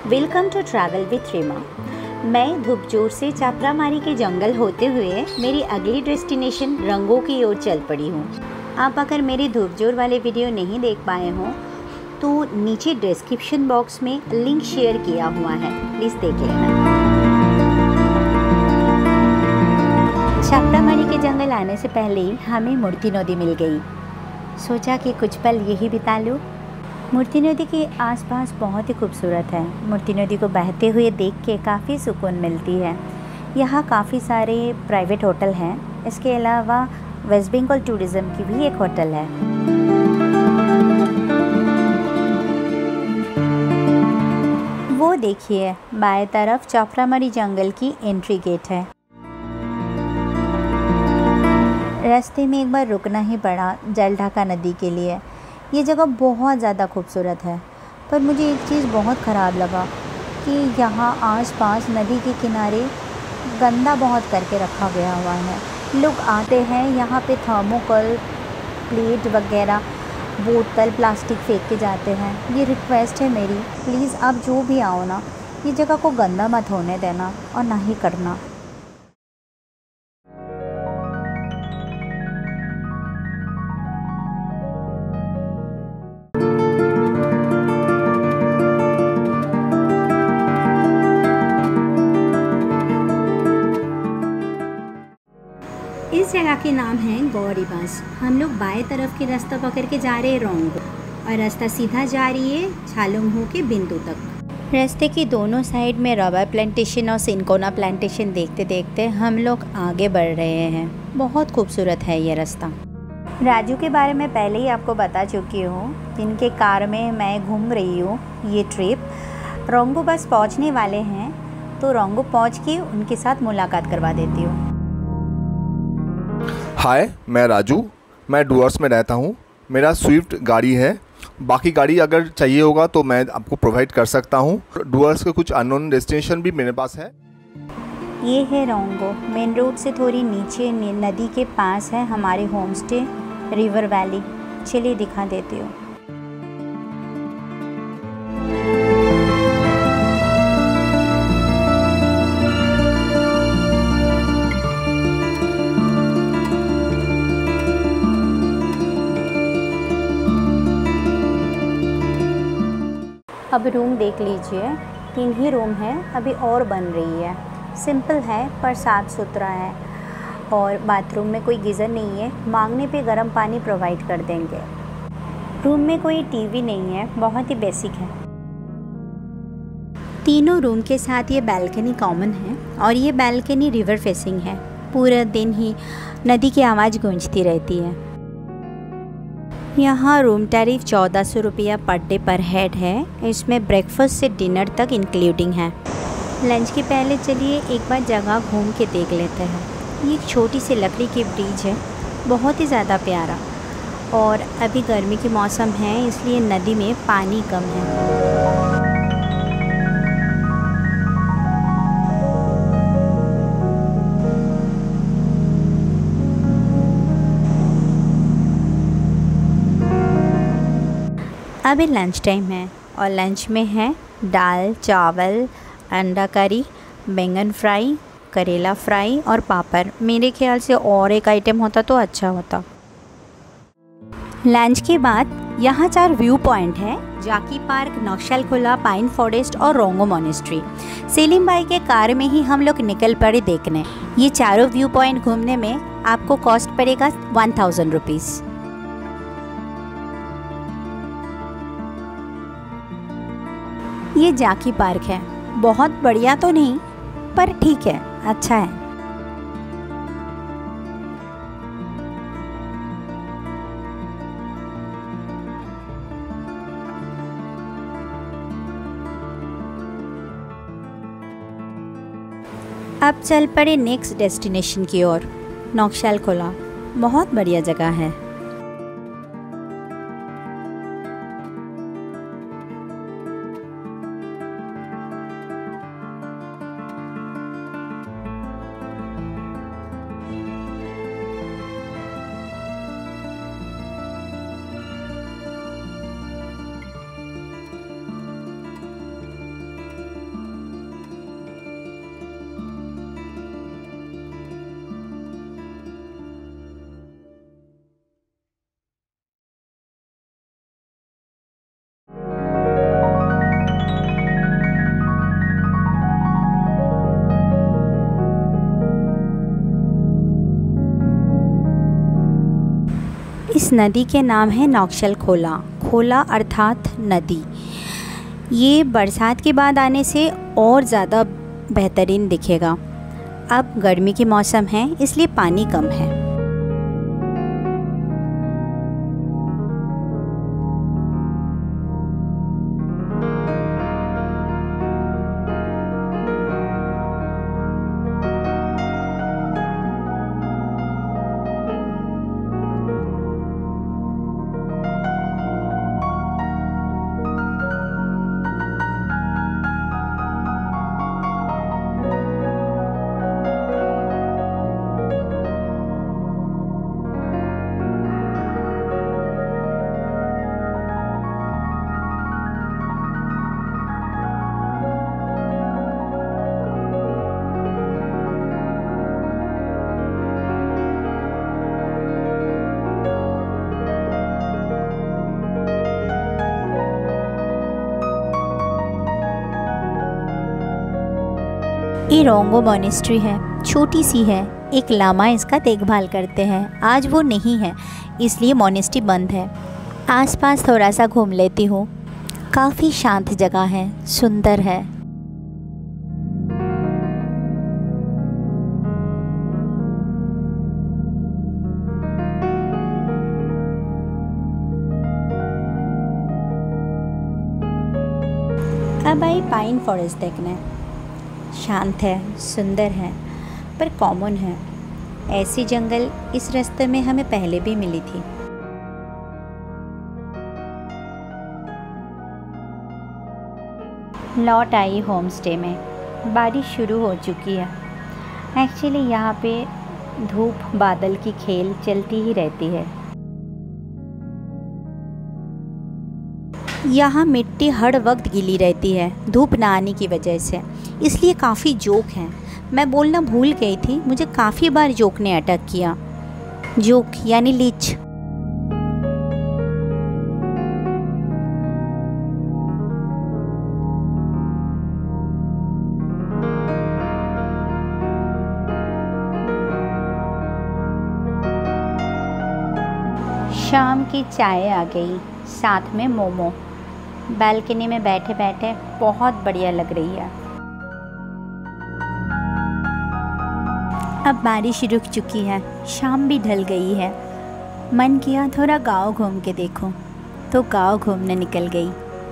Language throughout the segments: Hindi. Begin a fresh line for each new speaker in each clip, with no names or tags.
Welcome to travel with Reema. मैं धूपजोर से चापरामारी के जंगल होते हुए मेरी अगली डेस्टिनेशन रंगों की ओर चल पड़ी हूँ। आप अगर मेरे धूपजोर वाले वीडियो नहीं देख पाए हों तो नीचे डिस्क्रिप्शन बॉक्स में लिंक शेयर किया हुआ है, प्लीज़ देख लेना। चापरामारी के जंगल आने से पहले ही हमें मूर्ति नदी मिल गई। सोचा कि कुछ पल यही बिता लूँ। मूर्ति नदी के आसपास बहुत ही खूबसूरत है। मूर्ति नदी को बहते हुए देख के काफ़ी सुकून मिलती है। यहाँ काफ़ी सारे प्राइवेट होटल हैं। इसके अलावा वेस्ट बंगाल टूरिज़्म की भी एक होटल है। वो देखिए बाएं तरफ चापरामारी जंगल की एंट्री गेट है। रास्ते में एक बार रुकना ही पड़ा जलढाका नदी के लिए। ये जगह बहुत ज़्यादा खूबसूरत है, पर मुझे एक चीज़ बहुत ख़राब लगा कि यहाँ आसपास नदी के किनारे गंदा बहुत करके रखा गया हुआ है। लोग आते हैं यहाँ पे थर्मोकोल, प्लेट वगैरह, बोतल, प्लास्टिक फेंक के जाते हैं। ये रिक्वेस्ट है मेरी, प्लीज़ आप जो भी आओ ना, ये जगह को गंदा मत होने देना और ना ही करना। इस जगह के नाम है गौरीबास। हम लोग बाएं तरफ के रास्ता पकड़ के जा रहे हैं रोंगो और रास्ता सीधा जा रही है छालुंगहो के बिंदु तक। रास्ते की दोनों साइड में रबर प्लांटेशन और सिनकोना प्लांटेशन देखते देखते हम लोग आगे बढ़ रहे हैं। बहुत खूबसूरत है ये रास्ता। राजू के बारे में पहले ही आपको बता चुकी हूँ, जिनके कार में मैं घूम रही हूँ ये ट्रिप। रोंगो बस पहुँचने वाले हैं, तो रोंगो पहुँच के उनके साथ मुलाकात करवा देती हूँ।
हाय, मैं राजू। मैं डुअर्स में रहता हूँ। मेरा स्विफ्ट गाड़ी है। बाकी गाड़ी अगर चाहिए होगा तो मैं आपको प्रोवाइड कर सकता हूँ। डुअर्स के कुछ अननोन डेस्टिनेशन भी मेरे पास है।
ये है रोंगो। मेन रोड से थोड़ी नीचे नदी के पास है हमारे होम स्टे रिवर वैली। चलिए दिखा देती हूँ। अब रूम देख लीजिए, 3 ही रूम है, अभी और बन रही है। सिंपल है पर साफ़ सुथरा है और बाथरूम में कोई गीज़र नहीं है। मांगने पे गर्म पानी प्रोवाइड कर देंगे। रूम में कोई टीवी नहीं है, बहुत ही बेसिक है। तीनों रूम के साथ ये बालकनी कॉमन है और ये बालकनी रिवर फेसिंग है। पूरा दिन ही नदी की आवाज़ गूंजती रहती है। यहाँ रूम टैरिफ 1400 रुपया पर डे पर हेड है। इसमें ब्रेकफास्ट से डिनर तक इंक्लूडिंग है। लंच के पहले चलिए एक बार जगह घूम के देख लेते हैं। ये एक छोटी सी लकड़ी की ब्रिज है, बहुत ही ज़्यादा प्यारा। और अभी गर्मी के मौसम है, इसलिए नदी में पानी कम है। अभी लंच टाइम है और लंच में है दाल, चावल, अंडा करी, बैंगन फ्राई, करेला फ्राई और पापड़। मेरे ख्याल से और एक आइटम होता तो अच्छा होता। लंच के बाद यहाँ 4 व्यू पॉइंट है: जाकी पार्क, नौशालखोला, पाइन फॉरेस्ट और रोंगो मोनेस्ट्री। सेलिम भाई के कार में ही हम लोग निकल पड़े देखने। ये चारों व्यू पॉइंट घूमने में आपको कॉस्ट पड़ेगा 1000 रुपीज़। ये जाकी पार्क है। बहुत बढ़िया तो नहीं, पर ठीक है, अच्छा है। अब चल पड़े नेक्स्ट डेस्टिनेशन की ओर, नौशालखोला। बहुत बढ़िया जगह है। इस नदी के नाम है नौक्शल खोला। खोला अर्थात नदी। ये बरसात के बाद आने से और ज़्यादा बेहतरीन दिखेगा। अब गर्मी के मौसम है इसलिए पानी कम है। ये रोंगो मोनेस्ट्री है, छोटी सी है। एक लामा इसका देखभाल करते हैं। आज वो नहीं है इसलिए मोनेस्ट्री बंद है। आसपास थोड़ा सा घूम लेती हूँ। काफ़ी शांत जगह है, सुंदर है। अब आई पाइन फॉरेस्ट देखने। शांत है, सुंदर है, पर कॉमन है। ऐसी जंगल इस रास्ते में हमें पहले भी मिली थी। लौट आई होम स्टे में। बारिश शुरू हो चुकी है। एक्चुअली यहाँ पे धूप बादल की खेल चलती ही रहती है। यहाँ मिट्टी हर वक्त गीली रहती है धूप ना आने की वजह से, इसलिए काफ़ी जोक हैं। मैं बोलना भूल गई थी, मुझे काफ़ी बार जोक ने अटैक किया। जोक यानी लीच। शाम की चाय आ गई, साथ में मोमो। बालकनी में बैठे बैठे बहुत बढ़िया लग रही है। अब बारिश रुक चुकी है, शाम भी ढल गई है। मन किया थोड़ा गांव घूम के देखूं, तो गांव घूमने निकल गई।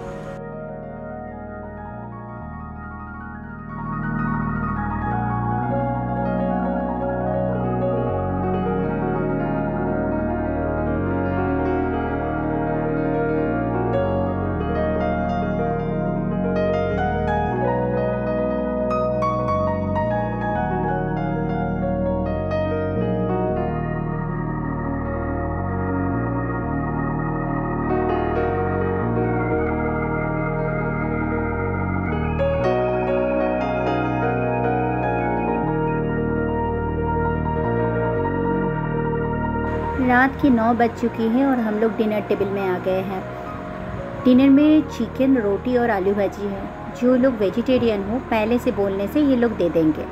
रात की 9 बज चुकी है और हम लोग डिनर टेबल में आ गए हैं। डिनर में चिकन, रोटी और आलू भाजी है। जो लोग वेजिटेरियन हो पहले से बोलने से ये लोग दे देंगे।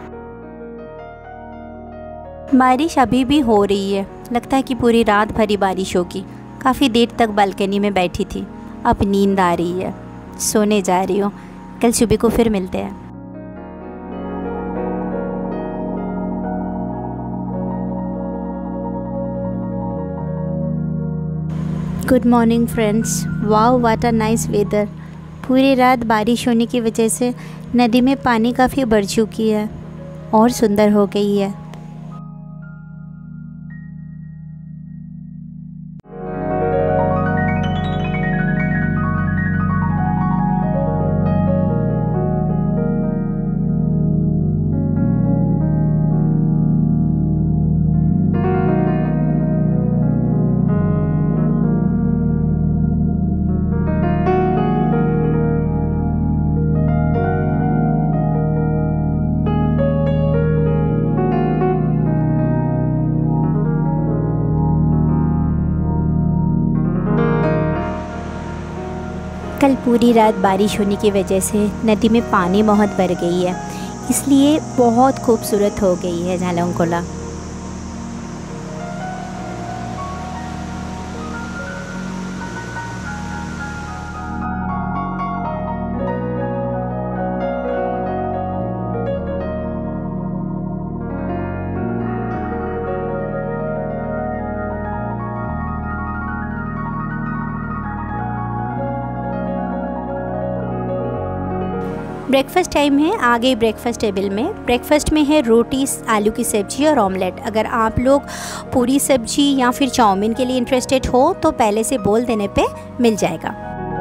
बारिश अभी भी हो रही है, लगता है कि पूरी रात भरी बारिश होगी। काफ़ी देर तक बालकनी में बैठी थी, अब नींद आ रही है, सोने जा रही हूँ। कल सुबह को फिर मिलते हैं। Good morning friends. Wow what a nice weather. पूरी रात बारिश होने की वजह से नदी में पानी काफ़ी बढ़ चुकी है और सुंदर हो गई है। कल पूरी रात बारिश होने की वजह से नदी में पानी बहुत बढ़ गई है, इसलिए बहुत खूबसूरत हो गई है झालंग खोला। ब्रेकफास्ट टाइम है। आगे ब्रेकफास्ट टेबल में ब्रेकफास्ट में है रोटी, आलू की सब्जी और ऑमलेट। अगर आप लोग पूरी सब्जी या फिर चाउमीन के लिए इंटरेस्टेड हो तो पहले से बोल देने पे मिल जाएगा।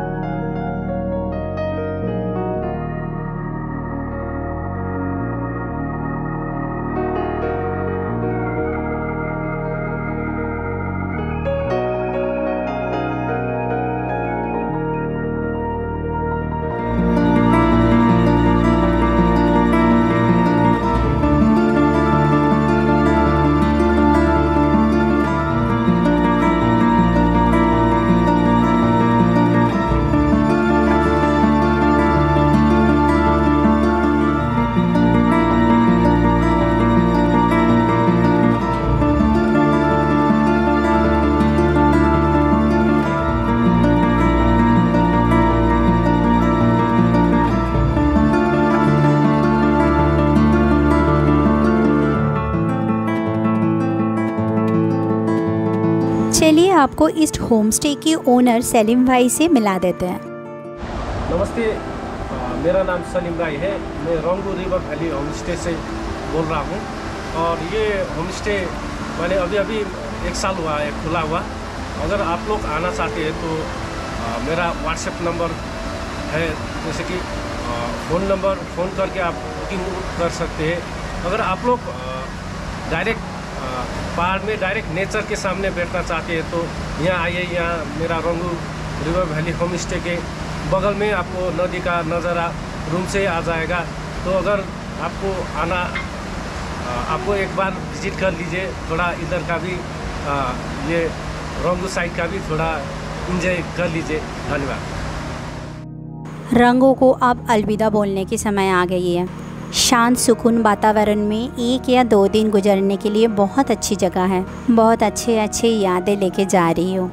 चलिए आपको इस होम स्टे के ओनर सलीम भाई से मिला देते हैं।
नमस्ते, मेरा नाम सलीम भाई है। मैं Rangu river valley home stay से बोल रहा हूँ। और ये होम स्टे मैंने अभी 1 साल हुआ है खुला हुआ। अगर आप लोग आना चाहते हैं तो मेरा व्हाट्सएप नंबर है, जैसे कि फ़ोन करके आप बुकिंग कर सकते हैं। अगर आप लोग डायरेक्ट पहाड़ में डायरेक्ट नेचर के सामने बैठना चाहते हैं तो यहाँ आइए। यहाँ मेरा Rangu river valley home stay के बगल में आपको नदी का नज़ारा रूम से आ जाएगा। तो अगर आपको आना, आपको एक बार विजिट कर लीजिए। थोड़ा इधर का भी ये रंगू साइड का भी थोड़ा एंजॉय कर लीजिए। धन्यवाद।
रंगों को अब अलविदा बोलने की समय आ गई है। शांत सुकून वातावरण में 1 या 2 दिन गुजरने के लिए बहुत अच्छी जगह है। बहुत अच्छे यादें लेके जा रही हो।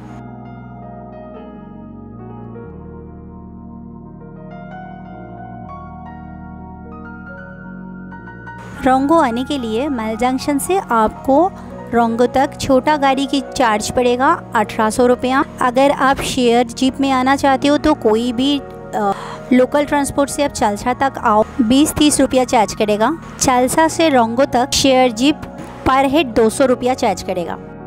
रोंगो आने के लिए मल जंक्शन से आपको रोंगो तक छोटा गाड़ी की चार्ज पड़ेगा 1800 रुपया। अगर आप शेयर जीप में आना चाहते हो तो कोई भी लोकल ट्रांसपोर्ट से आप चालसा तक आओ 20-30 रुपया चार्ज करेगा। चालसा से रोंगो तक शेयर जीप पर हेड 200 रुपया चार्ज करेगा।